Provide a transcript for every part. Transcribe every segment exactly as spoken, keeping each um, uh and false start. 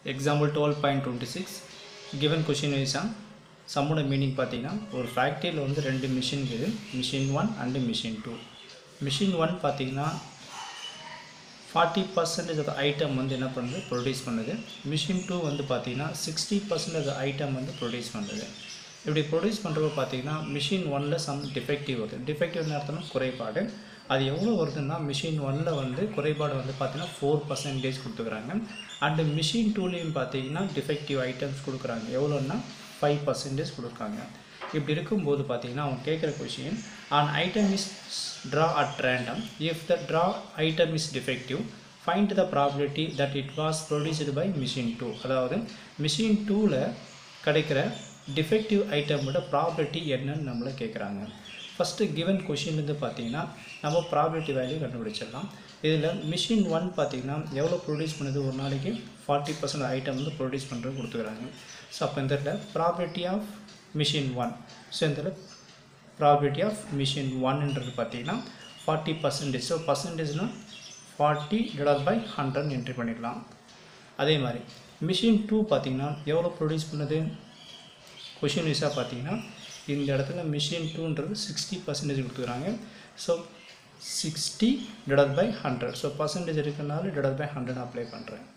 Example twelve point two six given question is on சம்மோட meaning பார்த்தீங்கன்னா ஒரு ஃபேக்ட்ரியில் வந்து ரெண்டு மிஷின் இருக்குது, machine one and machine two. Machine one பார்த்தீங்கன்னா ஃபார்ட்டி பர்சன்டேஜ் ஆஃப் ஐட்டம் வந்து என்ன பண்ணுது, ப்ரொடியூஸ் பண்ணுது. மிஷின் டூ வந்து பார்த்தீங்கன்னா சிக்ஸ்டி பர்சன்டேஜ் ஐட்டம் வந்து ப்ரொடியூஸ் பண்ணுது. இப்படி ப்ரொடியூஸ் பண்ணுறப்ப பார்த்தீங்கன்னா மிஷின் ஒன்னில் சம் டிஃபெக்டிவ் வருது. டிஃபெக்டிவ்னு அர்த்தம்னா குறைபாடு. அது எவ்வளோ வருதுன்னா மிஷின் ஒன்னில் வந்து குறைபாடு வந்து பார்த்தீங்கன்னா ஃபோர் பர்சன்டேஜ் கொடுத்துக்கிறாங்க. அண்டு மிஷின் டூலேயும் பார்த்தீங்கன்னா டிஃபெக்டிவ் ஐட்டம்ஸ் கொடுக்குறாங்க. எவ்வளோன்னா ஃபைவ் பர்சன்டேஜ் கொடுக்குறாங்க. இப்படி இருக்கும்போது பார்த்தீங்கன்னா அவங்க கேட்குற question, an item is draw at random. If the draw item is defective, find the probability that it was produced by machine two. அதாவது மிஷின் டூவில் கிடைக்கிற டிஃபெக்டிவ் ஐட்டமோட ப்ராபபிலிட்டி என்னன்னு நம்மளை கேட்குறாங்க. ஃபஸ்ட்டு கிவன் கொஷின்லேருந்து பார்த்தீங்கன்னா நம்ம ப்ராபபிலிட்டி வேல்யூ கண்டுபிடிச்சிடலாம். இதில் மிஷின் ஒன் பார்த்தீங்கன்னா எவ்வளோ ப்ரொடியூஸ் பண்ணுது, ஒரு நாளைக்கு ஃபார்ட்டி பர்சன்ட் ஐட்டம் வந்து ப்ரொடியூஸ் பண்ணுறது கொடுத்துக்கிறாங்க. ஸோ அப்போ இந்த இடத்துல probability of machine one, so இந்த ப்ராபபிலிட்டி ஆஃப் மிஷின் ஒன்ன்றது பார்த்தீங்கன்னா ஃபார்ட்டி பர்சன்டேஜ். ஸோ பர்சன்டேஜ்னால் forty divide by hundred entry பண்ணிக்கலாம். அதே மாதிரி மிஷின் டூ பார்த்தீங்கன்னா எவ்வளோ ப்ரொடியூஸ் பண்ணுது, கொஷின் வைஸாக பார்த்தீங்கன்னா இந்த இடத்துல மிஷின் டூன்றது சிக்ஸ்டி பர்சன்டேஜ் கொடுத்துக்கிறாங்க. So sixty divide by hundred, so percentage இருக்கிறனால டிவைட் பை ஹண்ட்ரட் அப்ளை பண்ணுறேன்.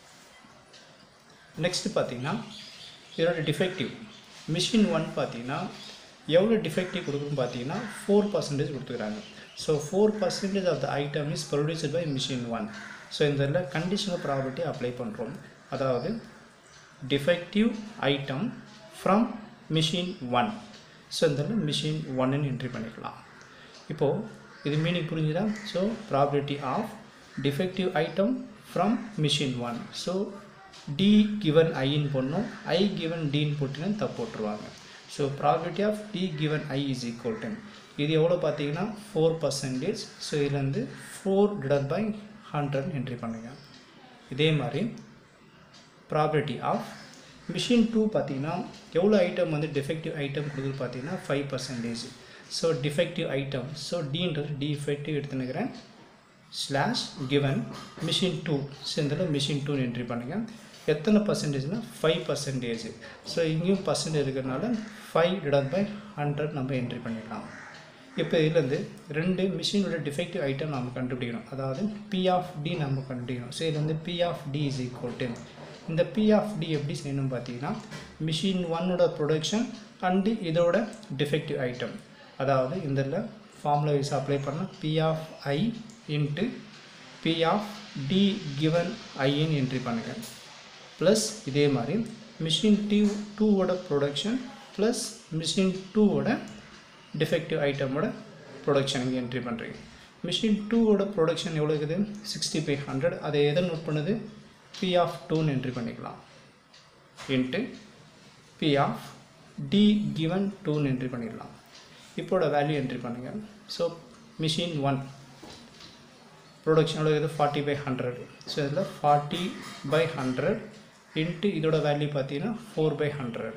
நெக்ஸ்ட்டு பார்த்தீங்கன்னா இதோட டிஃபெக்டிவ் மிஷின் ஒன் பார்த்தீங்கன்னா எவ்வளோ டிஃபெக்டிவ் கொடுக்குன்னு பார்த்தீங்கன்னா ஃபோர் பர்சன்டேஜ் கொடுத்துக்கிறாங்க. So four percentage of the item is produced by machine one. So இந்த இதில் கண்டிஷனல் ப்ராபர்ட்டி அப்ளை பண்ணுறோம். அதாவது defective item from machine one. So இந்த மிஷின் ஒன்னு என்ட்ரி பண்ணிக்கலாம். இப்போது இது மீனிங் புரிஞ்சுதா? So probability of defective item from machine one. So D given ஐன்னு போடணும், ஐ கிவன் டின்னு போட்டிங்கன்னா தப்பு போட்டுருவாங்க. So probability of D given I is equal to இது எவ்வளோ பார்த்தீங்கன்னா ஃபோர் பர்சன்டேஜ். ஸோ இதுலேருந்து four divide by hundred entry பண்ணுங்கள். இதே மாதிரி ப்ராபபிலிட்டி ஆஃப் மிஷின் டூ பார்த்தீங்கன்னா எவ்வளோ ஐட்டம் வந்து டிஃபெக்டிவ் ஐட்டம் கொடுக்குது பார்த்தீங்கன்னா five percentage. So defective item, so டின்றது டிஃபெக்டிவ் எடுத்துனுக்கிறேன் slash given machine two. So இதில் மிஷின் டூன்னு என்ட்ரி பண்ணுங்கள். எத்தனை பர்சன்டேஜ்னால் ஃபைவ் பர்சன்டேஜ். ஸோ இங்கேயும் பர்சன்டேஜ் இருக்கிறதுனால ஃபைவ் டிவைட் பை ஹண்ட்ரட் நம்ம என்ட்ரி பண்ணிடலாம். இப்போ இதுலேருந்து ரெண்டு மிஷினோட டிஃபெக்டிவ் ஐட்டம் நம்ம கண்டுபிடிக்கணும். அதாவது பி ஆஃப் டி நம்ம கண்டுபிடிக்கணும். ஸோ இது வந்து P of D is equal to இந்த பி ஆஃப் டி எப்படி செய்யணும் பார்த்தீங்கன்னா மிஷின் ஒன்னோட ப்ரொடக்ஷன் அண்டு இதோட டிஃபெக்டிவ் ஐட்டம். அதாவது இந்த ஃபார்முலா வைஸ் அப்ளை பண்ணால் P of I into P of D given ஐன்னு என்ட்ரி பண்ணுங்கள். ப்ளஸ் இதே மாதிரி மிஷின் டூ டூவோட ப்ரொடக்ஷன் ப்ளஸ் மிஷின் டூவோட டிஃபெக்டிவ் ஐட்டமோட ப்ரொடக்ஷன் இங்கே என்ட்ரி பண்ணுறீங்க. மிஷின் டூவோட ப்ரொடக்ஷன் எவ்வளோ இருக்குது, சிக்ஸ்டி பை ஹண்ட்ரட். அதை எதை நோட் பண்ணுது, பி ஆஃப் டூன்னு என்ட்ரி பண்ணிக்கலாம் into P of D given டூன்னு என்ட்ரி பண்ணிடலாம். இப்போட வேல்யூ என்ட்ரி பண்ணுங்கள். ஸோ மிஷின் ஒன் ப்ரொடக்ஷன் எவ்வளோ இருக்குது, ஃபார்ட்டி பை ஹண்ட்ரட். ஸோ இதில் ஃபார்ட்டி பை ஹண்ட்ரட் இன்ட்டு இதோட வேல்யூ பார்த்தீங்கன்னா four by hundred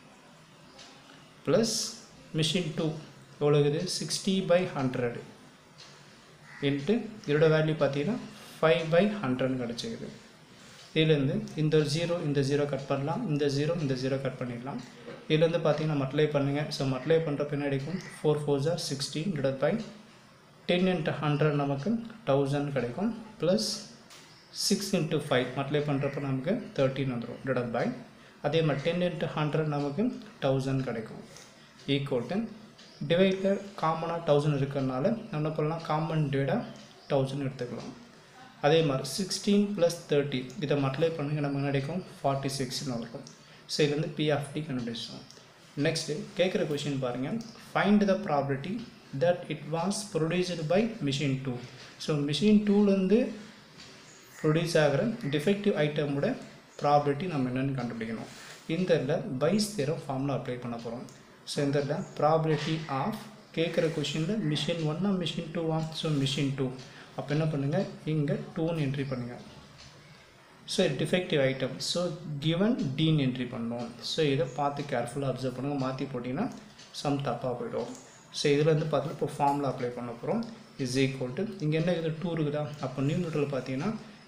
plus machine two எவ்வளோ இருக்குது, சிக்ஸ்டி பை ஹண்ட்ரட் இன்ட்டு இதோட வேல்யூ பார்த்தீங்கன்னா ஃபைவ் பை ஹண்ட்ரட்னு கிடச்சிக்குது. இதுலேருந்து இந்த ஜீரோ இந்த ஜீரோ கட் பண்ணலாம், இந்த ஜீரோ இந்த ஜீரோ கட் பண்ணிடலாம். இதுலேருந்து பார்த்தீங்கன்னா மல்டிப்ளை பண்ணுங்கள். ஸோ மல்டிப்ளை பண்ணுற பின்னாடிக்கும் ஃபோர் ஃபோர் ஜார் sixteen divide by ten into hundred நமக்கு தௌசண்ட் கிடைக்கும். Plus six into five multiply பண்ணுறப்ப நமக்கு தேர்ட்டின் வந்துடும் டிவைட் பை அதே மாதிரி டென் இன்ட்டு ஹண்ட்ரட் நமக்கு தௌசண்ட் கிடைக்கும். ஈக்குவல் டு டிவைடில் காமனாக தௌசண்ட் இருக்கிறதுனால நம்ம பண்ணலாம் காமன் டிவைடாக தௌசண்ட் எடுத்துக்கலாம். அதே மாதிரி சிக்ஸ்டீன் ப்ளஸ் தேர்ட்டி இதை மல்டிப்ளை பண்ணுங்க நமக்கு கிடைக்கும் ஃபார்ட்டி சிக்ஸ்னு இருக்கும். ஸோ இதுலேருந்து பி ஆஃப் டி கண்டுபிடிச்சோம். நெக்ஸ்ட்டு கேட்குற கொஷின் பாருங்கள், find the probability that it was produced by machine two. So machine டூலேருந்து ப்ரொடியூஸ் ஆகிற டிஃபெக்டிவ் ஐட்டமோட ப்ராபபிலிட்டி நம்ம என்னென்னு கண்டுபிடிக்கணும். இந்த இதில் பைஸ் தேரம் ஃபார்முலா அப்ளை பண்ண போகிறோம். ஸோ இந்த இதில் ப்ராபபிலிட்டி ஆஃப் கேட்குற கொஷினில் மிஷின் ஒன்னா மிஷின் டூவா, ஸோ மிஷின் டூ. அப்போ என்ன பண்ணுங்கள், இங்கே டூன்னு என்ட்ரி பண்ணுங்கள். So defective item, so given டின்னு என்ட்ரி பண்ணோம். ஸோ இதை பார்த்து கேர்ஃபுல்லாக அப்சர்வ் பண்ணுங்கள். மாற்றி போட்டிங்கன்னா சம் தப்பாக போய்டும். ஸோ இதில் வந்து பார்த்தீங்கன்னா இப்போ ஃபார்முலா அப்ளை பண்ண போகிறோம். இஸ் ஈக்குவல் டு இங்கே என்ன இருக்குது, டூ இருக்குதா, அப்போ நியூமரேட்டரில் பார்த்தீங்கன்னா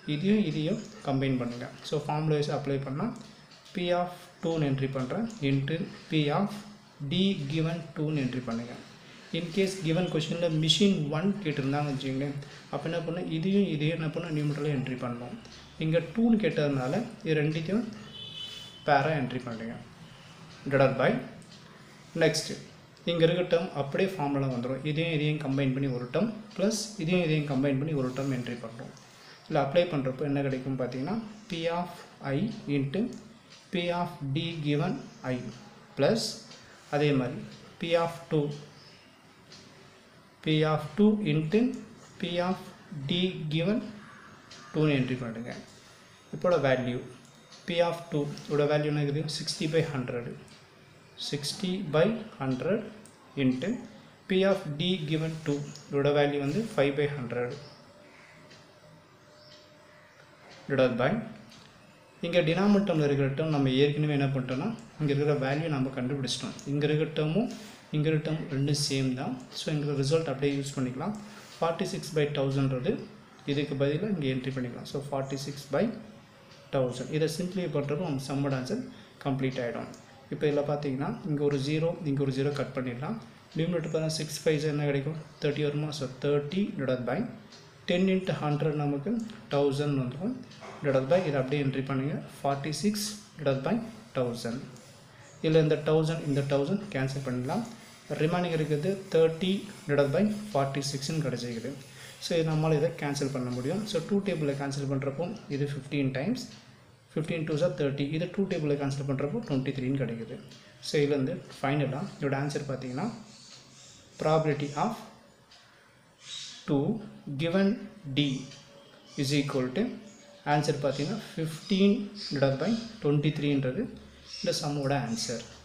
இதையும் இதையும் கம்பைன் பண்ணுங்கள். ஸோ ஃபார்முலா வைஸ் அப்ளை பண்ணால் பி ஆஃப் டூன்னு என்ட்ரி பண்ணுறேன் into P of D given டூன்னு என்ட்ரி பண்ணுங்கள். இன்கேஸ் கிவன் கொஷனில் மிஷின் ஒன் கேட்டிருந்தாங்க வச்சுக்கோங்களேன், அப்போ என்ன பண்ணால் இதையும் இதையும் என்ன பண்ணால் நியூமரலாக என்ட்ரி பண்ணணும். இங்கே டூன்னு கேட்டதுனால இது ரெண்டுத்தையும் பேராக என்ட்ரி பண்ணுறீங்க டிவைடட் பை நெக்ஸ்ட்டு இங்கே இருக்க டேர்ம் அப்படியே ஃபார்முலா வந்துடும். இதையும் இதையும் கம்பைன் பண்ணி ஒரு டேர்ம் ப்ளஸ் இதையும் இதையும் கம்பைன் பண்ணி ஒரு டேர்ம் என்ட்ரி பண்ணுறோம். இல்லை அப்ளை பண்ணுறப்போ என்ன கிடைக்கும் பார்த்தீங்கன்னா P of I into P of D given I plus அதே மாதிரி P of two P of two into P of D given டூன்னு என்ட்ரி பண்ணுங்க. இப்போட வேல்யூ பி ஆஃப் டூ இதோட வேல்யூ என்ன இருக்குது sixty by hundred sixty by hundred into P of D given two இதோட வேல்யூ வந்து five by hundred divide by இங்கே டினாமினேட்டரில் இருக்கிற டேர்ம் நம்ம ஏற்கனவே என்ன பண்ணிட்டோம்னா இங்கே இருக்கிற வேல்யூ நம்ம கண்டுபிடிச்சிட்டோம். இங்கே இருக்கிற டேர்மும் இங்கே இருக்கிற டேர்ம் ரெண்டும் சேம் தான். ஸோ இங்கே ரிசல்ட் அப்படியே யூஸ் பண்ணிக்கலாம். ஃபார்ட்டி சிக்ஸ் பை தௌசண்ட்றது இதுக்கு பதிலாக இங்கே என்ட்ரி பண்ணிக்கலாம். So forty six by thousand இதை சிம்பிளை பண்ணுறப்போ நம்ம சம்மட் ஆன்சர் கம்ப்ளீட் ஆகிடும். இப்போ இதில் பார்த்தீங்கன்னா இங்கே ஒரு ஜீரோ இங்கே ஒரு ஜீரோ கட் பண்ணிடலாம். நியூமரேட்டர் பார்த்தா சிக்ஸ் ஃபைவ் என்ன கிடைக்கும் தேர்ட்டி வருமா. So thirty divide by ten into hundred நமக்கு தௌசண்ட் வந்துடும் டிவைட் பை இதை அப்படியே என்ட்ரி பண்ணுங்கள் forty six divide by thousand. இதில் இந்த தௌசண்ட் இந்த தௌசண்ட் கேன்சல் பண்ணிடலாம். ரிமைனிங் இருக்கிறது தேர்ட்டி டிவைட் பை ஃபார்ட்டி சிக்ஸ்ன்னு கிடச்சிக்குது. ஸோ இது நம்மளால் இதை கேன்சல் பண்ண முடியும். ஸோ டூ டேபிளில் கேன்சல் பண்ணுறப்போ இது ஃபிஃப்டீன் டைம்ஸ் ஃபிஃப்டீன் டூ சார் தேர்ட்டி இது டூ டேபிளில் கேன்சல் பண்ணுறப்போ டுவெண்ட்டி த்ரீன்னு கிடைக்குது. ஸோ இதுலேருந்து ஃபைனலாக இதோட ஆன்சர் பார்த்தீங்கன்னா probability of two given D is equal to answer பார்த்தீங்கன்னா ஃபிஃப்டீன் டிவைட் பை டுவெண்ட்டி த்ரீன்றது இந்த சம்மோட ஆன்சர்.